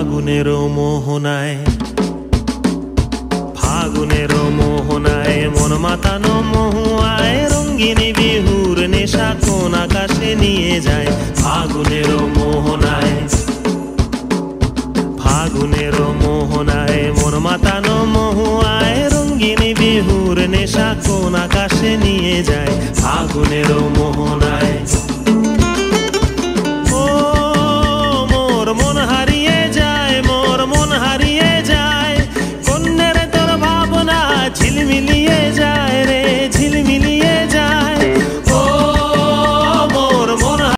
ফাগুনের মোহনায়, ফাগুনের মোহনায় মন মাতানো মহুয়ায় রঙ্গিনী বিহুর নেশা কোন আকাশে নিয়ে যায়। ফাগুনের মোহনায়, ফাগুনের মোহনায় মন মাতানো মহুয়ায় রঙ্গিনী বিহুর নেশা কোন আকাশে নিয়ে যায়। ফাগুনের মোহনায়।